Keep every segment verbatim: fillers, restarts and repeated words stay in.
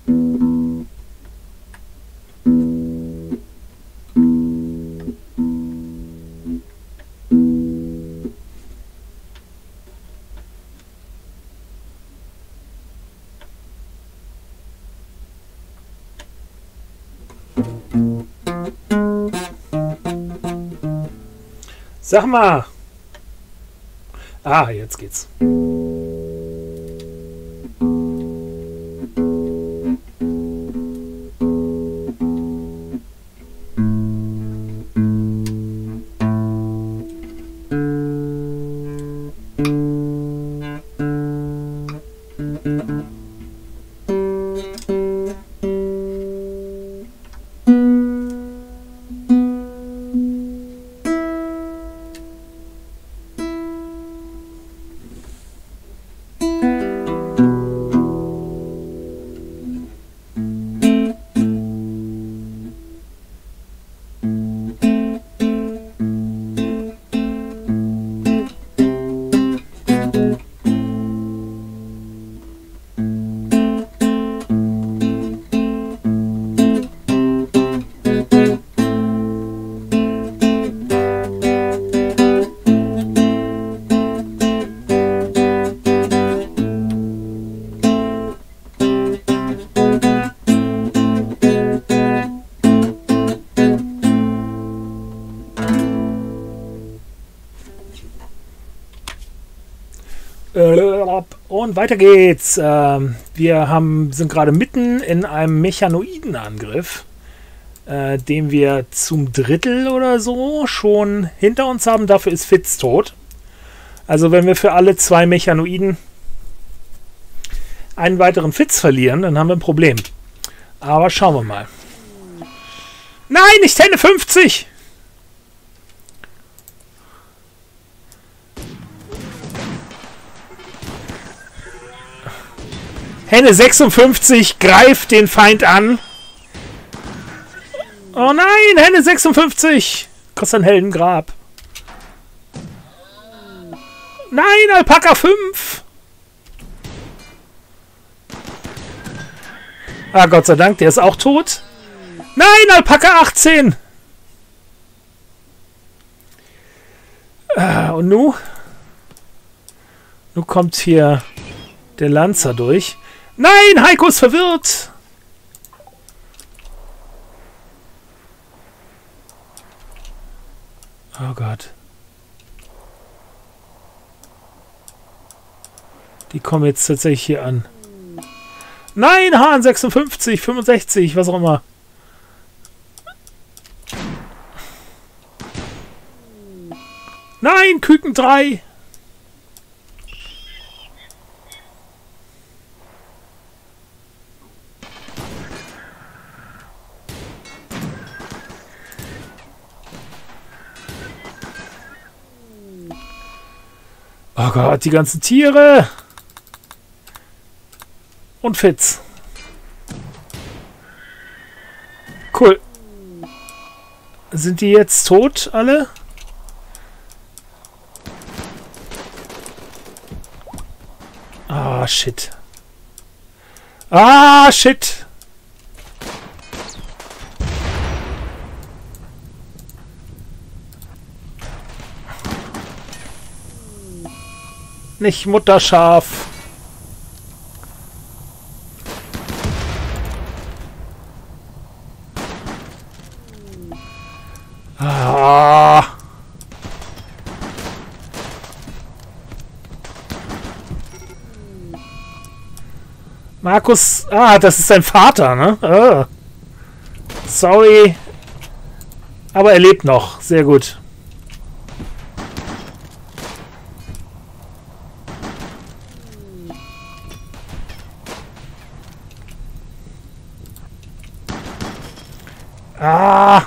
Sag mal. Ah, jetzt geht's. Und weiter geht's. Ähm, wir haben, sind gerade mitten in einem Mechanoidenangriff, äh, den wir zum Drittel oder so schon hinter uns haben. Dafür ist Fitz tot. Also wenn wir für alle zwei Mechanoiden einen weiteren Fitz verlieren, dann haben wir ein Problem. Aber schauen wir mal. Nein, nicht Henne fünfzig! Henne sechsundfünfzig greift den Feind an. Oh nein, Henne sechsundfünfzig! Kostet ein Heldengrab. Nein, Alpaka fünf! Ah, Gott sei Dank, der ist auch tot. Nein, Alpaka achtzehn! Ah, und nu? Nu kommt hier der Lanzer durch. Nein, Heiko ist verwirrt! Oh Gott. Die kommen jetzt tatsächlich hier an. Nein, Hahn sechsundfünfzig, fünfundsechzig, was auch immer. Nein, Küken drei. Oh Gott, die ganzen Tiere. Und Fitz. Cool. Sind die jetzt tot, alle? Ah, shit. Ah, shit. Nicht Mutterschaf. Ah. Markus, ah, das ist sein Vater, ne? Ah. Sorry. Aber er lebt noch. Sehr gut. Ah!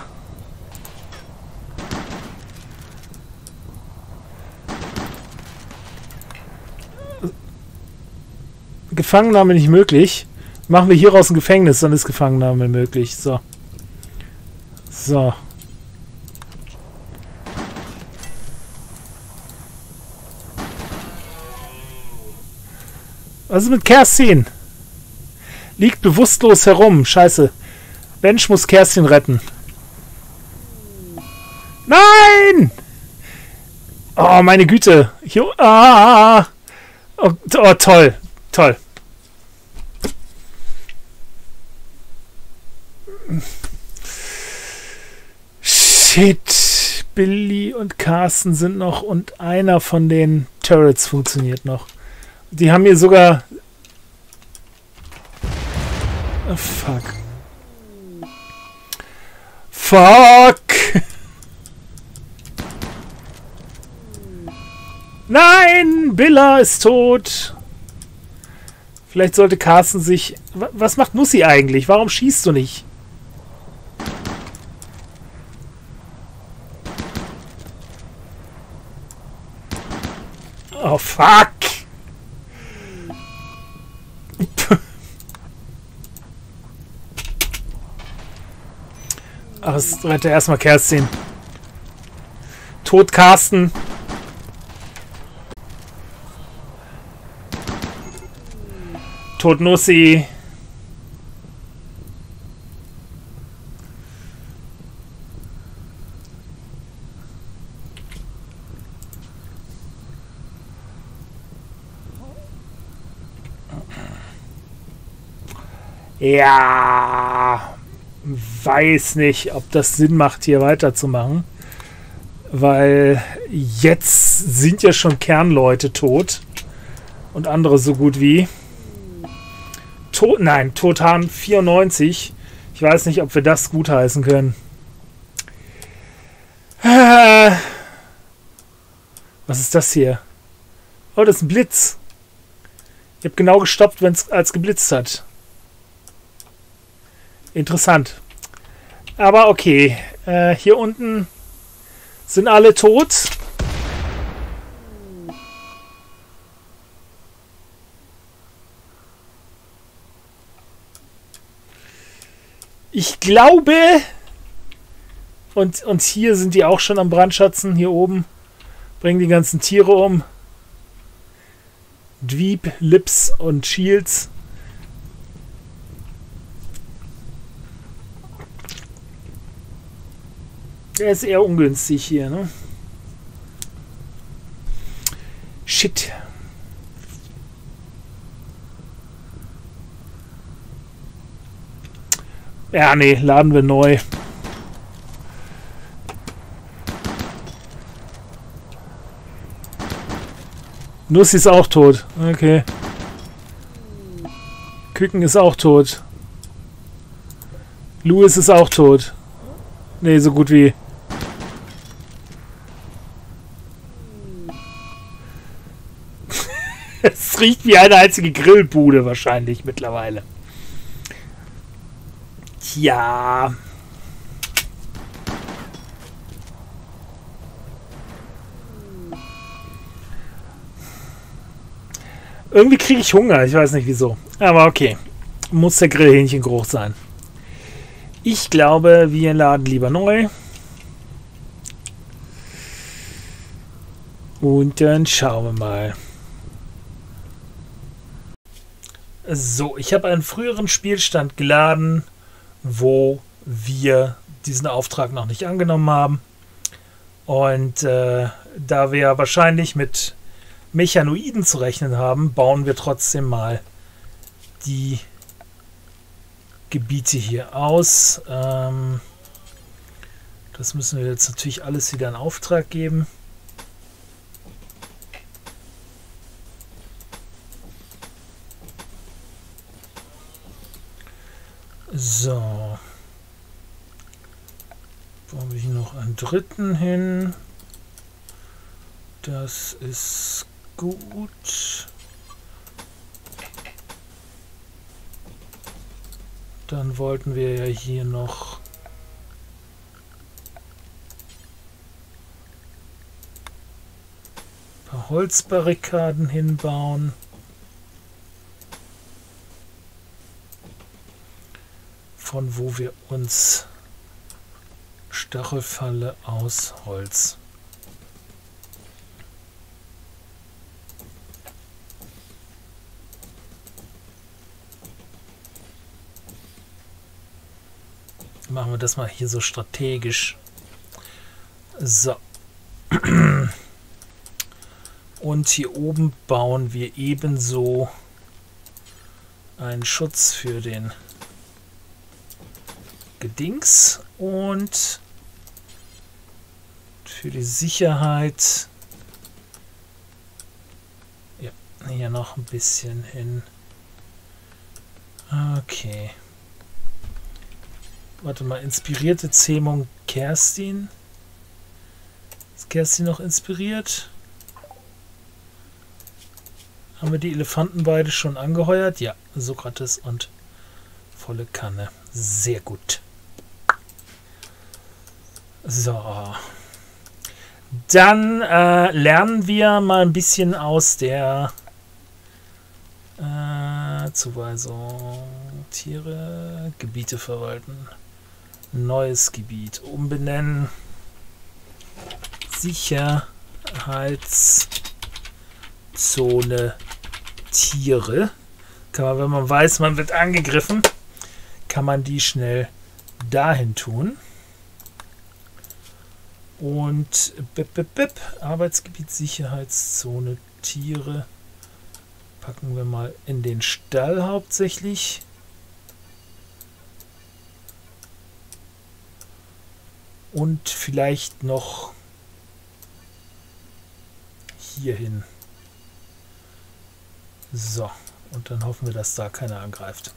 Gefangennahme nicht möglich. Machen wir hier raus ein Gefängnis, dann ist Gefangennahme möglich. So. So. Was ist mit Kerstin? Liegt bewusstlos herum. Scheiße. Mensch muss Kerstin retten. Nein! Oh, meine Güte. Hier, ah, oh, oh, toll. Toll. Shit. Billy und Carsten sind noch und einer von den Turrets funktioniert noch. Die haben mir sogar... Oh, fuck. Fuck! Nein! Billa ist tot! Vielleicht sollte Carsten sich... Was macht Nussi eigentlich? Warum schießt du nicht? Oh, fuck! Ach, es rette erstmal Kerstin. Tot Carsten. Tot Nussi. Ja, weiß nicht, ob das Sinn macht, hier weiterzumachen. Weil jetzt sind ja schon Kernleute tot. Und andere so gut wie. Tot, nein, Totan vierundneunzig. Ich weiß nicht, ob wir das gutheißen können. Was ist das hier? Oh, das ist ein Blitz. Ich habe genau gestoppt, wenn es als geblitzt hat. Interessant. Aber okay. Äh, hier unten sind alle tot. Ich glaube... Und, und hier sind die auch schon am Brandschatzen. Hier oben. Bringen die ganzen Tiere um. Dweeb, Lips und Shields. Der ist eher ungünstig hier, ne? Shit. Ja, nee, laden wir neu. Nussi ist auch tot. Okay. Küken ist auch tot. Louis ist auch tot. Nee, so gut wie. Es riecht wie eine einzige Grillbude wahrscheinlich mittlerweile. Tja. Irgendwie kriege ich Hunger. Ich weiß nicht wieso. Aber okay. Muss der Grillhähnchen groß sein. Ich glaube, wir laden lieber neu. Und dann schauen wir mal. So, ich habe einen früheren Spielstand geladen, wo wir diesen Auftrag noch nicht angenommen haben. Und äh, da wir wahrscheinlich mit Mechanoiden zu rechnen haben, bauen wir trotzdem mal die Gebiete hier aus. Ähm, das müssen wir jetzt natürlich alles wieder in Auftrag geben. So. Bauen wir hier noch einen dritten hin. Das ist gut. Dann wollten wir ja hier noch ein paar Holzbarrikaden hinbauen. Von wo wir uns Stachelfalle aus Holz. Machen wir das mal hier so strategisch. So. Und hier oben bauen wir ebenso einen Schutz für den Gedings und für die Sicherheit. Ja, hier noch ein bisschen hin. Okay. Warte mal, inspirierte Zähmung Kerstin. Ist Kerstin noch inspiriert? Haben wir die Elefanten beide schon angeheuert? Ja, Sokrates und volle Kanne. Sehr gut. So. Dann äh, lernen wir mal ein bisschen aus der äh, Zuweisung. Tiere, Gebiete verwalten. Neues Gebiet umbenennen. Sicherheitszone Tiere. Kann man, wenn man weiß, man wird angegriffen, kann man die schnell dahin tun. Und bip, bip, bip, Arbeitsgebiet Sicherheitszone Tiere packen wir mal in den Stall hauptsächlich. Und vielleicht noch hier hin. So, und dann hoffen wir, dass da keiner angreift.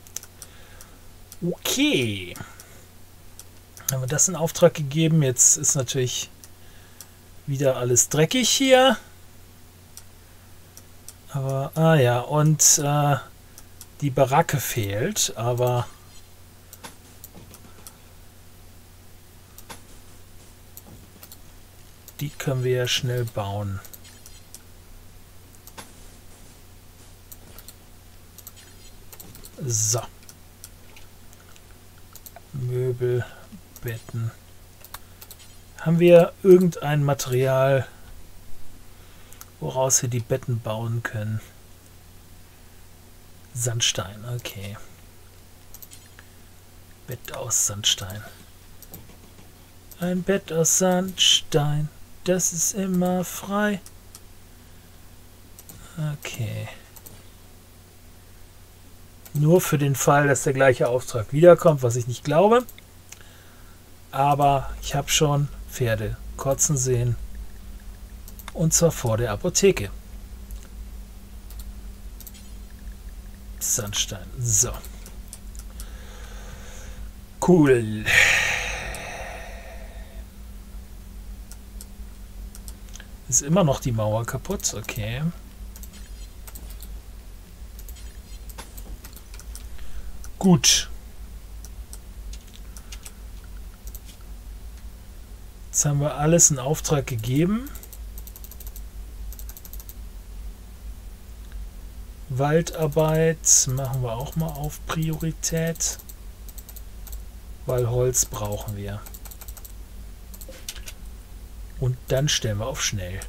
Okay. Haben wir das in Auftrag gegeben. Jetzt ist natürlich wieder alles dreckig hier. Aber, ah ja, und äh, die Baracke fehlt, aber die können wir ja schnell bauen. So. Möbel, Betten. Haben wir irgendein Material, woraus wir die Betten bauen können? Sandstein, okay. Bett aus Sandstein. Ein Bett aus Sandstein, das ist immer frei. Okay. Nur für den Fall, dass der gleiche Auftrag wiederkommt, was ich nicht glaube. Aber ich habe schon Pferde kotzen sehen. Und zwar vor der Apotheke. Sandstein. So. Cool. Ist immer noch die Mauer kaputt. Okay. Gut. Jetzt haben wir alles in Auftrag gegeben. Waldarbeit machen wir auch mal auf Priorität, weil Holz brauchen wir. Und dann stellen wir auf schnell.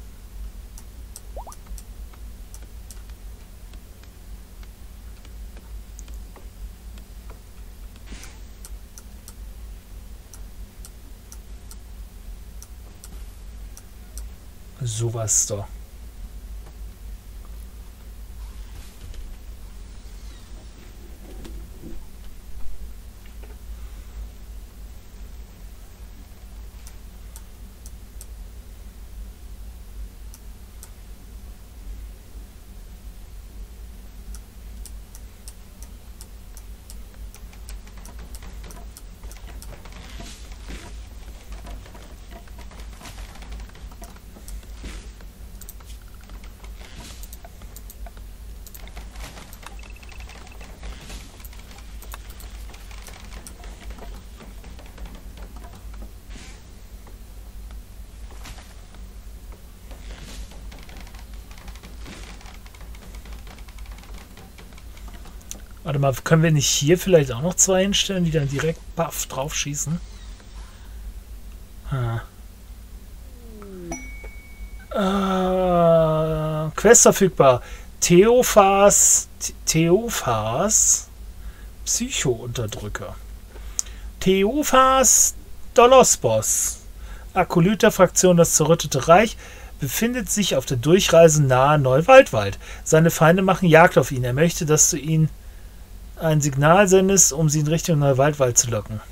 Sowas doch. Warte mal, können wir nicht hier vielleicht auch noch zwei hinstellen, die dann direkt baff drauf schießen? Ah. Äh, Quest verfügbar. Theophas, Theophas, Psycho-Unterdrücker. Theophas Dolospos, Akolyter Fraktion Das Zerrüttete Reich, befindet sich auf der Durchreise nahe Neuwaldwald. Seine Feinde machen Jagd auf ihn. Er möchte, dass du ihn ein Signal sendest, um sie in Richtung Neuwaldwald zu locken.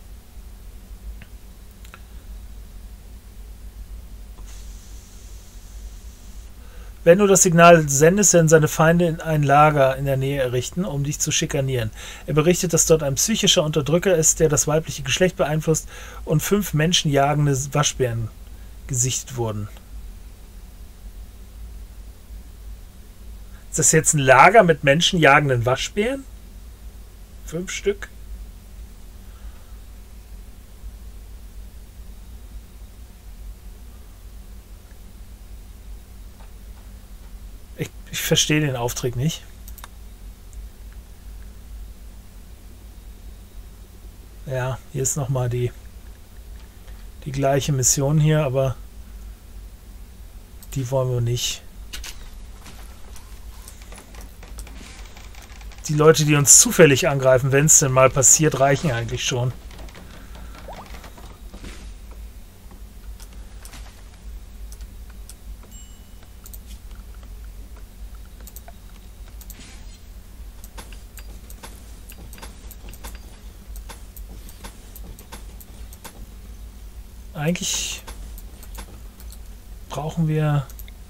Wenn du das Signal sendest, werden seine Feinde in ein Lager in der Nähe errichten, um dich zu schikanieren. Er berichtet, dass dort ein psychischer Unterdrücker ist, der das weibliche Geschlecht beeinflusst und fünf menschenjagende Waschbären gesichtet wurden. Ist das jetzt ein Lager mit menschenjagenden Waschbären? Fünf Stück? Ich, ich verstehe den Auftrag nicht. Ja, hier ist nochmal die, die gleiche Mission hier, aber die wollen wir nicht. Die Leute, die uns zufällig angreifen, wenn es denn mal passiert, reichen eigentlich schon. Eigentlich brauchen wir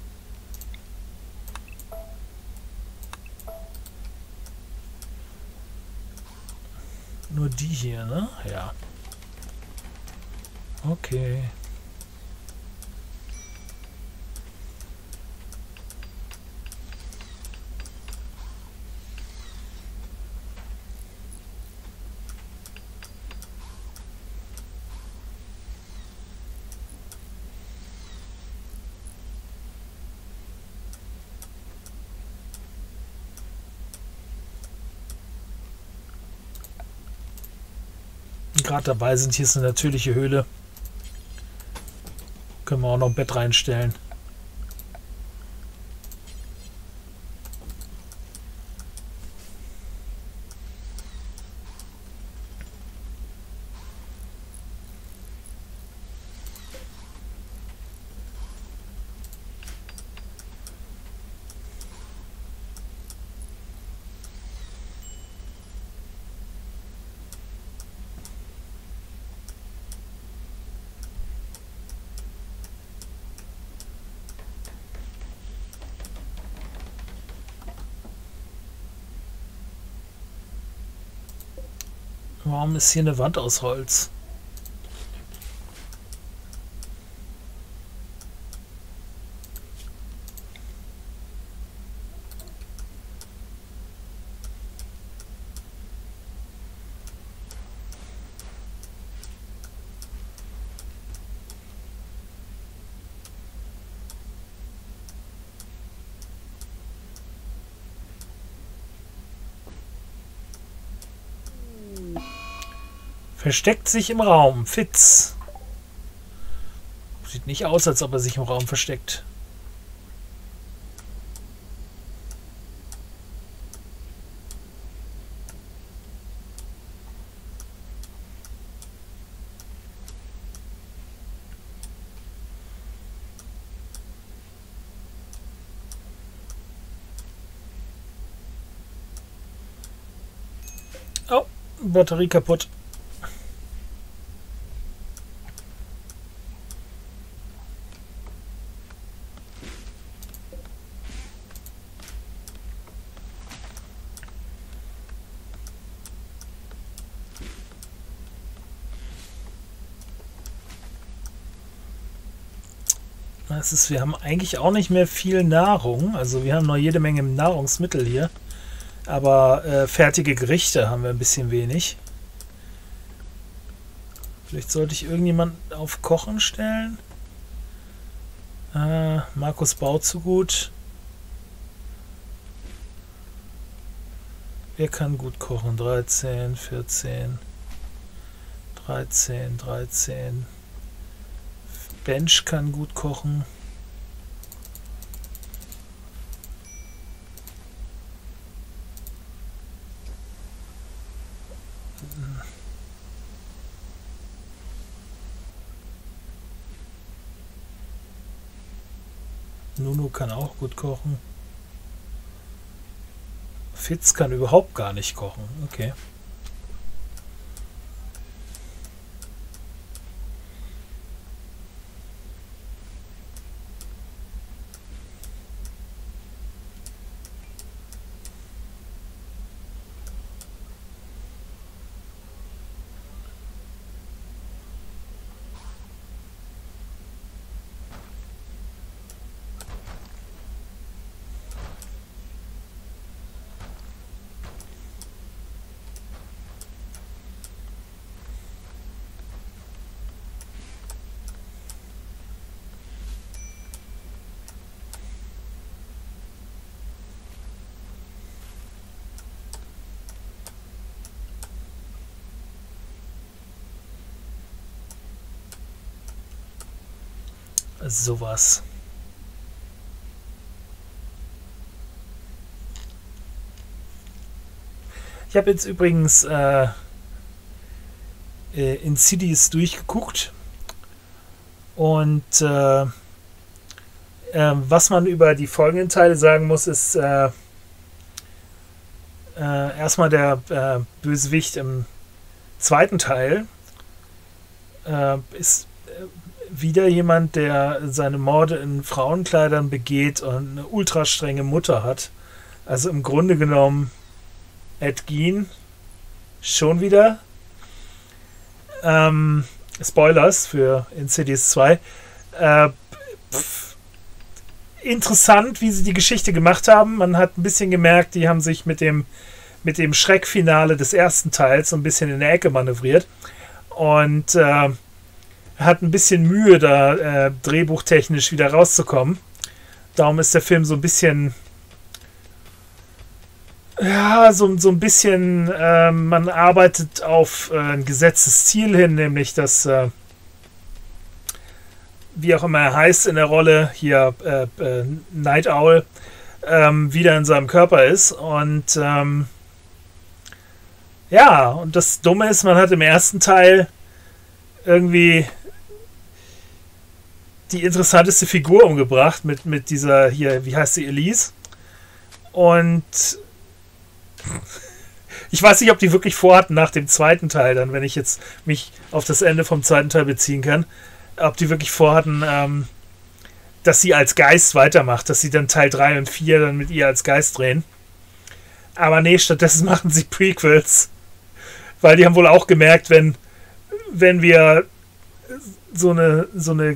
nur die hier, ne? Ja. Okay. Gerade dabei sind, hier ist eine natürliche Höhle. Können wir auch noch ein Bett reinstellen. Warum ist hier eine Wand aus Holz? Versteckt sich im Raum. Fitz. Sieht nicht aus, als ob er sich im Raum versteckt. Oh, Batterie kaputt. Das ist, wir haben eigentlich auch nicht mehr viel Nahrung. Also wir haben noch jede Menge Nahrungsmittel hier. Aber äh, fertige Gerichte haben wir ein bisschen wenig. Vielleicht sollte ich irgendjemanden auf Kochen stellen. Äh, Markus baut zu gut. Wer kann gut kochen? dreizehn, vierzehn, dreizehn, dreizehn. Bench kann gut kochen. Nunu kann auch gut kochen. Fitz kann überhaupt gar nicht kochen. Okay. Sowas. Ich habe jetzt übrigens äh, äh, Insidious durchgeguckt und äh, äh, was man über die folgenden Teile sagen muss, ist äh, äh, erstmal der äh, Bösewicht im zweiten Teil äh, ist wieder jemand, der seine Morde in Frauenkleidern begeht und eine ultra strenge Mutter hat. Also im Grunde genommen Ed Gein schon wieder. Ähm, Spoilers für Insidious zwei. Äh, pf, interessant, wie sie die Geschichte gemacht haben. Man hat ein bisschen gemerkt, die haben sich mit dem, mit dem Schreckfinale des ersten Teils so ein bisschen in der Ecke manövriert. Und äh, hat ein bisschen Mühe, da äh, drehbuchtechnisch wieder rauszukommen. Darum ist der Film so ein bisschen ja, so, so ein bisschen äh, man arbeitet auf äh, ein gesetztes Ziel hin, nämlich dass äh, wie auch immer er heißt in der Rolle, hier äh, äh, Night Owl, ähm, wieder in seinem Körper ist. Und ähm, ja, und das Dumme ist, man hat im ersten Teil irgendwie die interessanteste Figur umgebracht mit, mit dieser hier, wie heißt sie, Elise? Und ich weiß nicht, ob die wirklich vorhatten nach dem zweiten Teil, dann, wenn ich jetzt mich auf das Ende vom zweiten Teil beziehen kann, ob die wirklich vorhatten, ähm, dass sie als Geist weitermacht, dass sie dann Teil drei und vier dann mit ihr als Geist drehen. Aber nee, stattdessen machen sie Prequels. Weil die haben wohl auch gemerkt, wenn, wenn wir so eine, so eine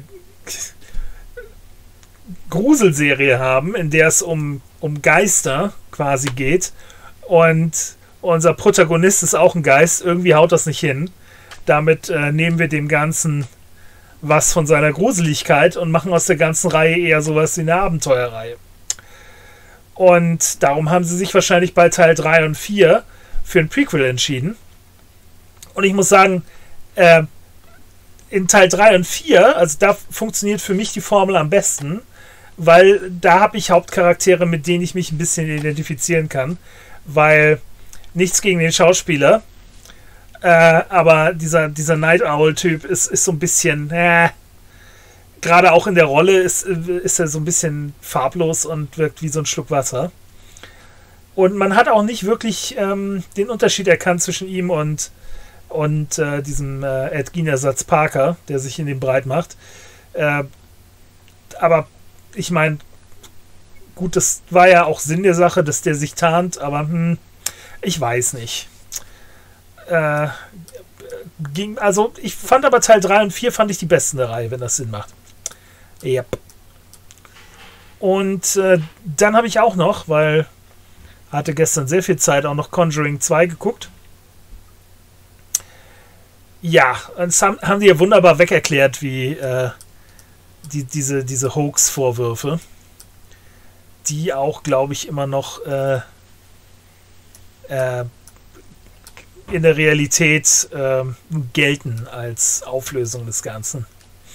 Gruselserie haben, in der es um, um Geister quasi geht und unser Protagonist ist auch ein Geist, irgendwie haut das nicht hin. Damit äh, nehmen wir dem Ganzen was von seiner Gruseligkeit und machen aus der ganzen Reihe eher sowas wie eine Abenteuerreihe. Und darum haben sie sich wahrscheinlich bei Teil drei und vier für ein Prequel entschieden. Und ich muss sagen, äh, in Teil drei und vier, also da funktioniert für mich die Formel am besten, weil da habe ich Hauptcharaktere, mit denen ich mich ein bisschen identifizieren kann, weil nichts gegen den Schauspieler, äh, aber dieser, dieser Night Owl-Typ ist, ist so ein bisschen, äh, gerade auch in der Rolle ist, ist er so ein bisschen farblos und wirkt wie so ein Schluck Wasser. Und man hat auch nicht wirklich ähm, den Unterschied erkannt zwischen ihm und und äh, diesem äh, Ed Gein-Ersatz Parker, der sich in dem breit macht. Äh, aber ich meine, gut, das war ja auch Sinn der Sache, dass der sich tarnt, aber hm, ich weiß nicht. Äh, ging, also ich fand aber Teil drei und vier fand ich die besten der Reihe, wenn das Sinn macht. Yep. Und äh, dann habe ich auch noch, weil hatte gestern sehr viel Zeit, auch noch Conjuring zwei geguckt. Ja, das haben, haben die ja wunderbar wegerklärt, wie äh, die, diese, diese Hoax-Vorwürfe, die auch, glaube ich, immer noch äh, äh, in der Realität äh, gelten als Auflösung des Ganzen.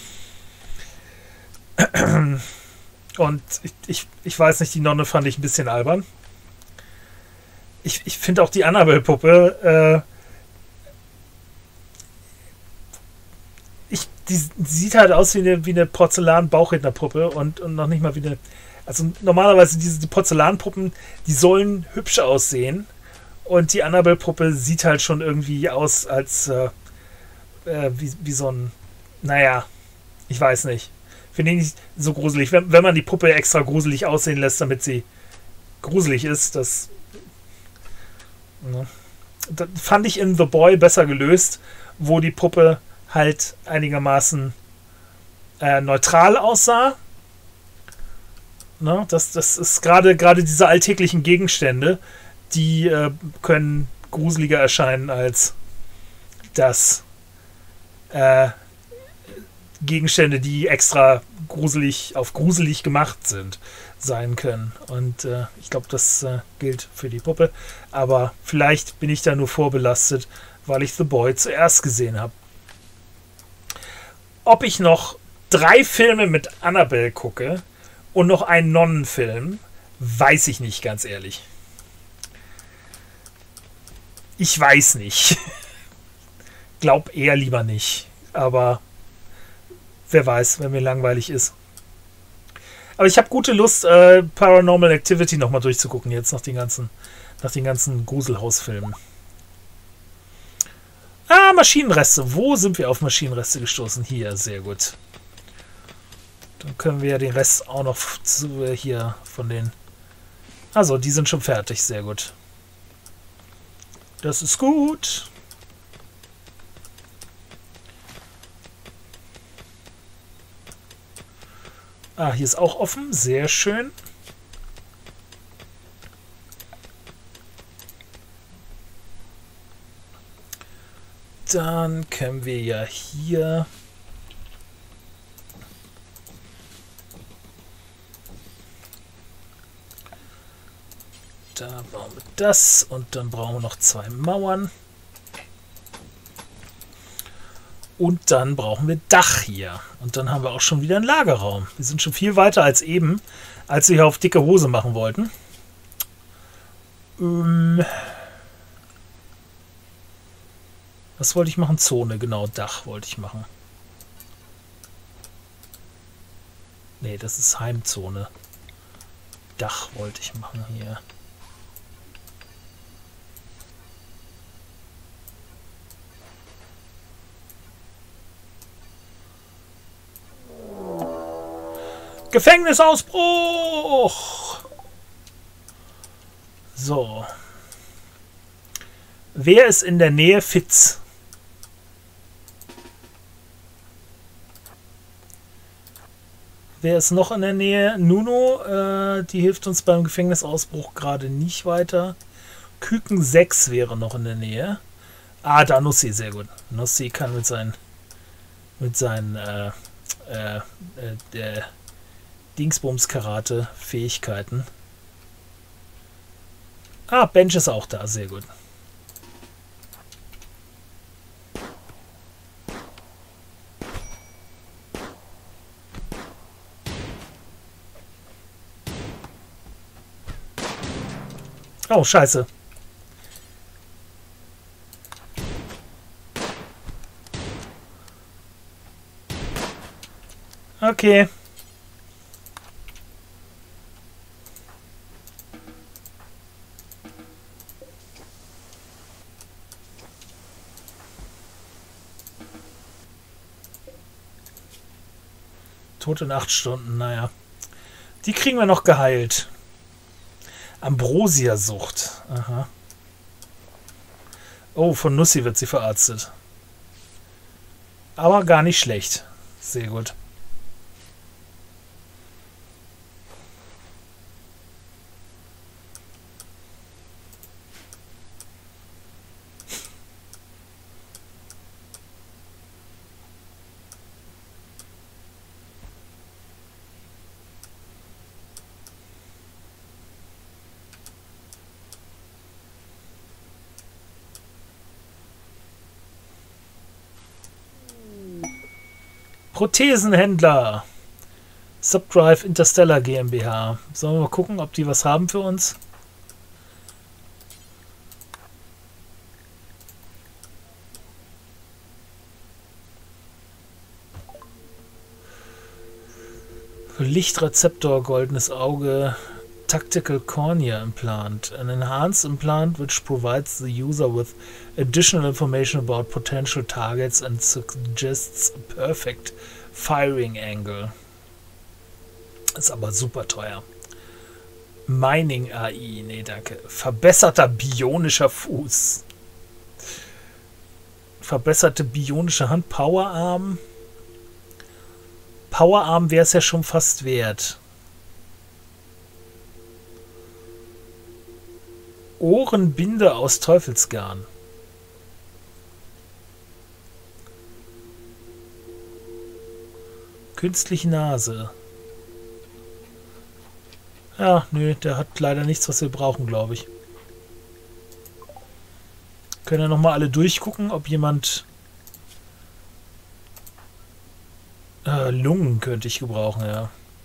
Und ich, ich, ich weiß nicht, die Nonne fand ich ein bisschen albern. Ich, ich finde auch die Annabelle-Puppe äh, ich, die sieht halt aus wie eine, wie eine Porzellan-Bauchrednerpuppe und, und noch nicht mal wie eine. Also normalerweise diese die Porzellanpuppen, die sollen hübsch aussehen. Und die Annabelle-Puppe sieht halt schon irgendwie aus als äh, äh, wie, wie so ein. Naja, ich weiß nicht. Finde ich nicht so gruselig. Wenn, wenn man die Puppe extra gruselig aussehen lässt, damit sie gruselig ist, das. Ne. Das fand ich in The Boy besser gelöst, wo die Puppe halt einigermaßen äh, neutral aussah. Ne? Das, das ist gerade gerade diese alltäglichen Gegenstände, die äh, können gruseliger erscheinen als das äh, Gegenstände, die extra gruselig auf gruselig gemacht sind, sein können. Und äh, ich glaube, das äh, gilt für die Puppe. Aber vielleicht bin ich da nur vorbelastet, weil ich The Boy zuerst gesehen habe. Ob ich noch drei Filme mit Annabelle gucke und noch einen Nonnenfilm, weiß ich nicht, ganz ehrlich. Ich weiß nicht. Glaub eher lieber nicht. Aber wer weiß, wenn mir langweilig ist. Aber ich habe gute Lust, äh, Paranormal Activity nochmal durchzugucken, jetzt nach den ganzen, nach den ganzen Gruselhausfilmen. Ah, Maschinenreste. Wo sind wir auf Maschinenreste gestoßen? Hier, sehr gut. Dann können wir den Rest auch noch zu, äh, hier von den... Also, die sind schon fertig, sehr gut. Das ist gut. Ah, hier ist auch offen. Sehr schön. Dann können wir ja hier... Da bauen wir das und dann brauchen wir noch zwei Mauern. Und dann brauchen wir Dach hier. Und dann haben wir auch schon wieder einen Lagerraum. Wir sind schon viel weiter als eben, als wir hier auf dicke Hose machen wollten. Ähm Was wollte ich machen? Zone, genau, Dach wollte ich machen. Nee, das ist Heimzone. Dach wollte ich machen hier. Gefängnisausbruch! So. Wer ist in der Nähe? Fitz. Wer ist noch in der Nähe? Nuno, äh, die hilft uns beim Gefängnisausbruch gerade nicht weiter. Küken sechs wäre noch in der Nähe. Ah, da Nussi, sehr gut. Nussi kann mit seinen mit seinen äh, äh, äh, der Dingsbums-Karate-Fähigkeiten. Ah, Bench ist auch da, sehr gut. Oh, scheiße. Okay. Tod in acht Stunden, naja. Die kriegen wir noch geheilt. Ambrosia-Sucht. Aha. Oh, von Nussi wird sie verarztet. Aber gar nicht schlecht. Sehr gut. Prothesenhändler. Subdrive Interstellar GmbH. Sollen wir mal gucken, ob die was haben für uns? Lichtrezeptor, goldenes Auge, tactical cornea implant. An enhanced implant which provides the user with additional information about potential targets and suggests a perfect firing angle. Ist aber super teuer. Mining A I, nee, danke. Verbesserter bionischer Fuß. Verbesserte bionische Hand, Powerarm. Powerarm wäre es ja schon fast wert. Ohrenbinde aus Teufelsgarn. Künstliche Nase. Ja, nö, der hat leider nichts, was wir brauchen, glaube ich. Können ja nochmal alle durchgucken, ob jemand... Äh, Lungen könnte ich gebrauchen, ja.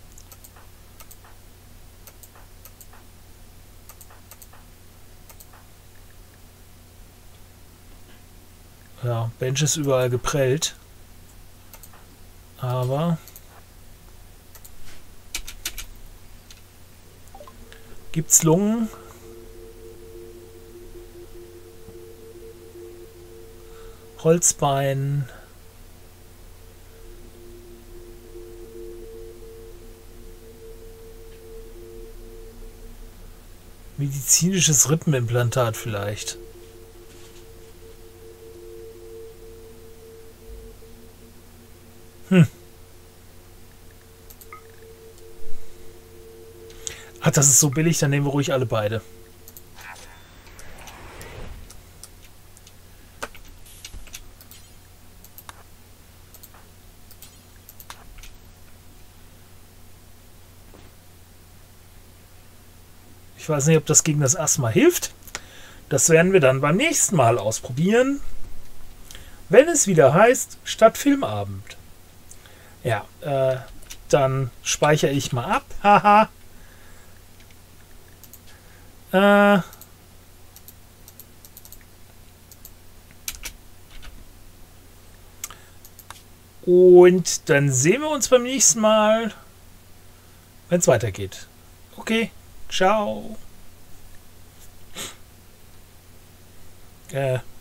Ja, Bench ist überall geprellt. Aber... Gibt's Lungen? Holzbein. Medizinisches Rippenimplantat vielleicht. Hm. Ach, das ist so billig, dann nehmen wir ruhig alle beide. Ich weiß nicht, ob das gegen das Asthma hilft. Das werden wir dann beim nächsten Mal ausprobieren. Wenn es wieder heißt, Stadtfilmabend. Ja, äh, dann speichere ich mal ab. Haha. Äh. Und dann sehen wir uns beim nächsten Mal, wenn es weitergeht. Okay, ciao. Äh.